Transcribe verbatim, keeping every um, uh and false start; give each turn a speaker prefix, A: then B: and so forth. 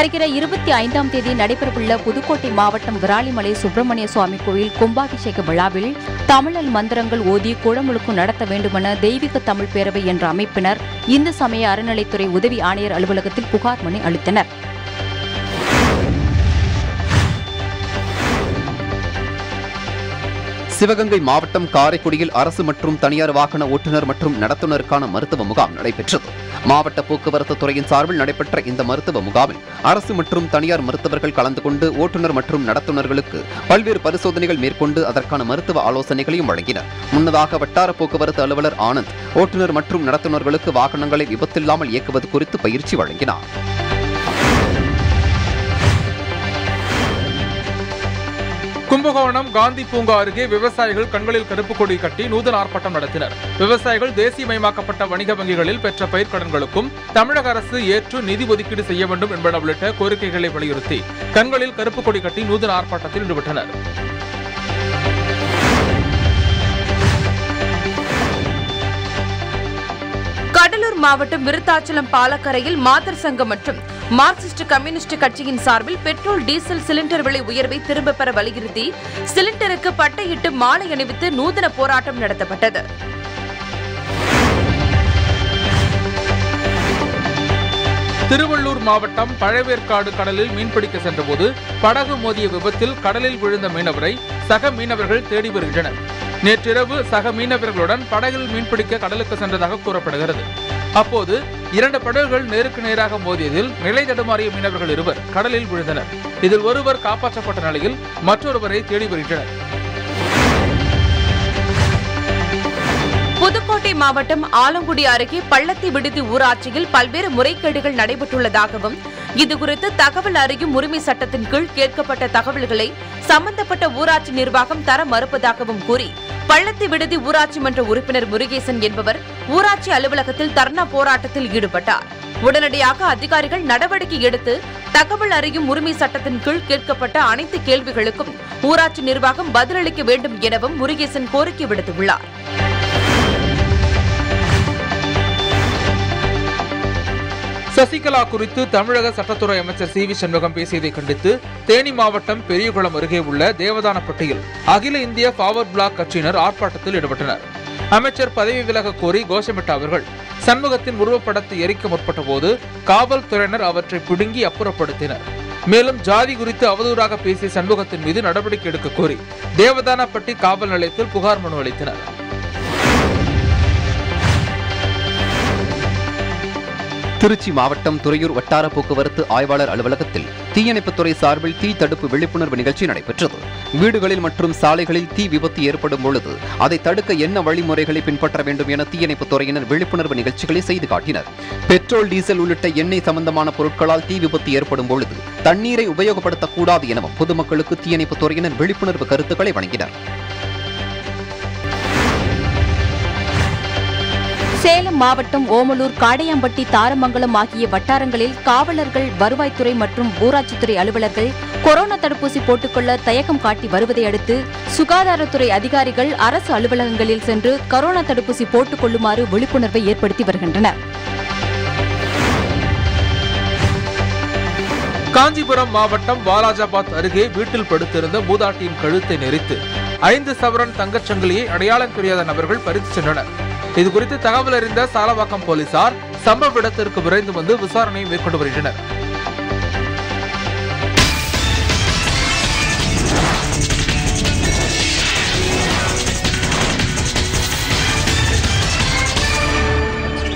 A: வருகிற இருபத்தி ஐந்தாம் தேதி நடைபெறவுள்ள புதுக்கோட்டை மாவட்டம் விராலிமலை சுப்பிரமணிய சுவாமி கோயில் கும்பாபிஷேக விழாவில் தமிழல் மந்திரங்கள் ஓதி குடமுழுக்கு நடத்த வேண்டுமென தெய்வீக தமிழ் பேரவை என்ற அமைப்பினர் இந்து சமய அறநிலைத்துறை உதவி ஆணையர் அலுவலகத்தில் புகார் மனு அளித்தனர்.
B: சிவகங்கை மாவட்டம் காரைக்குடியில் அரசு மற்றும் தனியார் வாகன ஓட்டுநர் மற்றும் நடத்துனருக்கான மருத்துவ முகாம் நடைபெற்றது. மாவட்ட போக்குவரத்து துறையின் சார்பில் நடைபெற்ற இந்த மருத்துவ முகாமில் அரசு மற்றும் தனியார் மருத்துவர்கள் கலந்து கொண்டு ஓட்டுநர் மற்றும் நடத்துனர்களுக்கு பல்வேறு பரிசோதனைகள் மேற்கொண்டு அதற்கான மருத்துவ ஆலோசனைகளையும் வழங்கினர். முன்னதாக வட்டார போக்குவரத்து அலுவலர் ஆனந்த் ஓட்டுநர் மற்றும் நடத்துனர்களுக்கு வாகனங்களை விபத்தில்லாமல் இயக்குவது குறித்து பயிற்சி வழங்கினார்.
C: கும்பகோணம் காந்தி பூங்கா அருகே விவசாயிகள் கண்களில் கருப்பு கொடி கட்டி நூதன ஆர்ப்பாட்டம் நடத்தினர். விவசாயிகள் தேசியமயமாக்கப்பட்ட வணிக வங்கிகளில் பெற்ற பயிர்க்கடன்களுக்கும் தமிழக அரசு ஏற்று நிதி ஒதுக்கீடு செய்ய வேண்டும் என்பன உள்ளிட்ட கோரிக்கைகளை வலியுறுத்தி கண்களில் கருப்பு கொடி கட்டி நூதன ஆர்ப்பாட்டத்தில் ஈடுபட்டனர்.
D: கடலூர் மாவட்டம் விருத்தாச்சலம் பாலக்கரையில் மாதர் சங்கம் மற்றும் மார்க்சிஸ்ட் கம்யூனிஸ்ட் கட்சியின் சார்பில் பெட்ரோல் டீசல் சிலிண்டர் விலை உயர்வை திரும்பப் பெற வலியுறுத்தி சிலிண்டருக்கு பட்டையிட்டு மாலை அணிவித்து நூதன போராட்டம் நடத்தப்பட்டது.
C: திருவள்ளூர் மாவட்டம் பழவேற்காடு கடலில் மீன்பிடிக்க சென்றபோது படகு மோதிய விபத்தில் கடலில் விழுந்த மீனவரை சக மீனவர்கள் தேடி வருகின்றனர். நேற்றிரவு சக மீனவர்களுடன் படகில் மீன்பிடிக்க கடலுக்கு சென்றதாக கூறப்படுகிறது. அப்போது இரண்டு படகுகள் நேருக்கு நேராக மோதியதில் நிலை தடுமாறிய மீனவர்கள் இருவர் கடலில் விழுந்தனர். இதில் ஒருவர் காப்பாற்றப்பட்ட நிலையில் மற்றொருவரை தேடி வருகின்றனர்.
D: புதுக்கோட்டை மாவட்டம் ஆலங்குடி அருகே பள்ளத்தி விடுதி ஊராட்சியில் பல்வேறு முறைகேடுகள் நடைபெற்றுள்ளதாகவும் இதுகுறித்து தகவல் அறியும் உரிமை சட்டத்தின் கீழ் கேட்கப்பட்ட தகவல்களை சம்பந்தப்பட்ட ஊராட்சி நிர்வாகம் தர மறுப்பதாகவும் கூறி பள்ளத்தி விடுதி ஊராட்சி மன்ற உறுப்பினர் முருகேசன் என்பவர் ஊராட்சி அலுவலகத்தில் தர்ணா போராட்டத்தில் ஈடுபட்டார். உடனடியாக அதிகாரிகள் நடவடிக்கை எடுத்து தகவல் அறியும் உரிமை சட்டத்தின் கீழ் கேட்கப்பட்ட அனைத்து கேள்விகளுக்கும் ஊராட்சி நிர்வாகம் பதிலளிக்க வேண்டும் எனவும் முருகேசன் கோரிக்கை விடுத்துள்ளார்.
C: சசிகலா குறித்து தமிழக சட்டத்துறை அமைச்சர் சி வி சண்முகம் பேசியதை கண்டித்து தேனி மாவட்டம் பெரியகுளம் அருகே உள்ள தேவதானப்பட்டியில் அகில இந்திய ஃபார்வர்ட் பிளாக் கட்சியினர் ஆர்ப்பாட்டத்தில் ஈடுபட்டனர். அமைச்சர் பதவி விலக கோரி கோஷமிட்ட அவர்கள் சண்முகத்தின் உருவப்படத்தை எரிக்க முற்பட்ட போது காவல்துறையினர் அவற்றை பிடுங்கி அப்புறப்படுத்தினர். மேலும் ஜாதி குறித்து அவதூறாக பேசிய சண்முகத்தின் மீது நடவடிக்கை எடுக்க கோரி தேவதானப்பட்டி காவல் நிலையத்தில் புகார் மனு அளித்தனர்.
B: திருச்சி மாவட்டம் துறையூர் வட்டார போக்குவரத்து ஆய்வாளர் அலுவலகத்தில் தீயணைப்புத்துறை சார்பில் தீ தடுப்பு விழிப்புணர்வு நிகழ்ச்சி நடைபெற்றது. வீடுகளில் மற்றும் சாலைகளில் தீ விபத்து ஏற்படும் பொழுது அதை தடுக்க என்ன வழிமுறைகளை பின்பற்ற வேண்டும் என தீயணைப்புத்துறையினர் விழிப்புணர்வு நிகழ்ச்சிகளை செய்து காட்டினர். பெட்ரோல், டீசல் உள்ளிட்ட எண்ணெய் சம்பந்தமான பொருட்களால் தீ விபத்து ஏற்படும் பொழுது தண்ணீரை உபயோகப்படுத்தக்கூடாது எனவும் பொதுமக்களுக்கு தீயணைப்புத்துறையினர் விழிப்புணர்வு கருத்துக்களை வழங்கினர்.
A: சேலம் மாவட்டம் ஓமலூர், காடையாம்பட்டி, தாரமங்கலம் ஆகிய வட்டாரங்களில் காவலர்கள், வருவாய்த்துறை மற்றும் ஊராட்சித்துறை அலுவலர்கள் கொரோனா தடுப்பூசி போட்டுக்கொள்ள தயக்கம் காட்டி வருவதை அடுத்து சுகாதாரத்துறை அதிகாரிகள் அரசு அலுவலகங்களில் சென்று கொரோனா தடுப்பூசி போட்டுக் கொள்ளுமாறு விழிப்புணர்வை ஏற்படுத்தி வருகின்றனர்.
C: காஞ்சிபுரம் மாவட்டம் வாலாஜாபாத் அருகே வீட்டில் படுத்திருந்த மூதாட்டியின் கழுத்தை நெரித்து ஐந்து சவரன் தங்கச்சங்கிலியை அடையாளம் தெரியாத நபர்கள் பறித்து சென்றனர். இதுகுறித்து தகவல் அறிந்த சாலவாக்கம் போலீசார் சம்பவ இடத்திற்கு விரைந்து வந்து விசாரணை மேற்கொண்டு வருகின்றனர்.